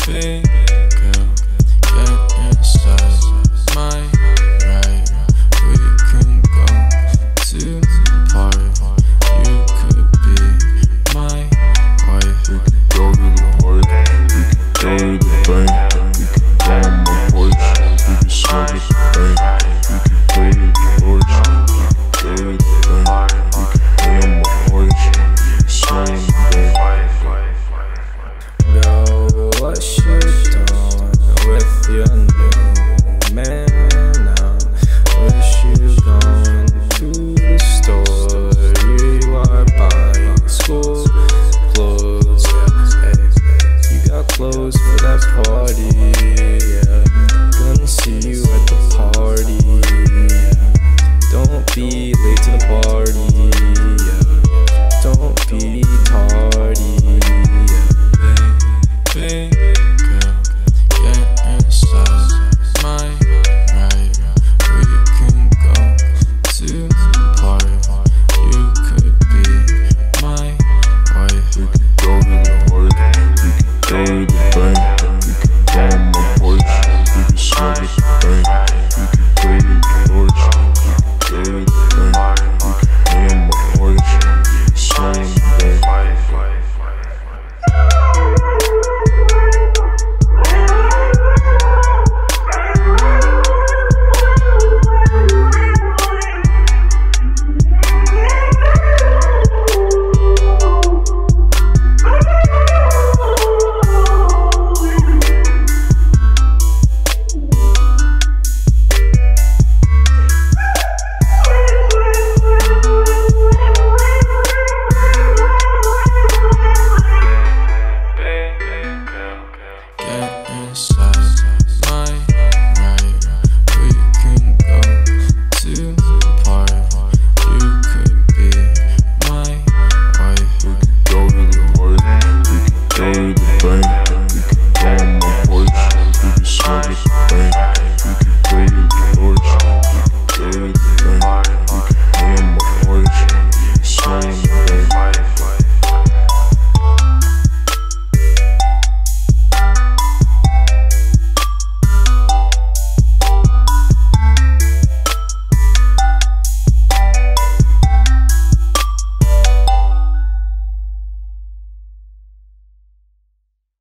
Big girl, get inside my ride. We can go to the park. You could be my wife. We can go to the park. We can go to the bank. We can go on my porch. We can smoke at the bank. We can go to the porch. We can go to the bank. We can lay on my porch. We can smoke in the bank. Girl, what you done with your new man now? Wish you going to the store. You are buying school clothes, yeah. Hey, you got clothes for that party, yeah. Gonna see you at the party, yeah. Don't be late to the party, yeah. Don't be tardy, yeah. Big girl, get inside my ride. We can go to the park. You could be my wife. We can go to the park. We can go to the bank. We can go on my porch. We can smoke at the bank. We can go to the porch. We can go to the bank. We can lay on my porch. We can smoke in the bank. Get inside my ride. We can go to the park. You could be my wife. We can go to the park. We can go to the bank.